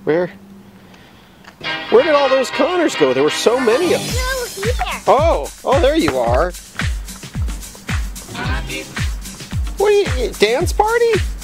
Where did all those Connors go? There were so many of them. No, here. Oh, there you are. What are you, dance party?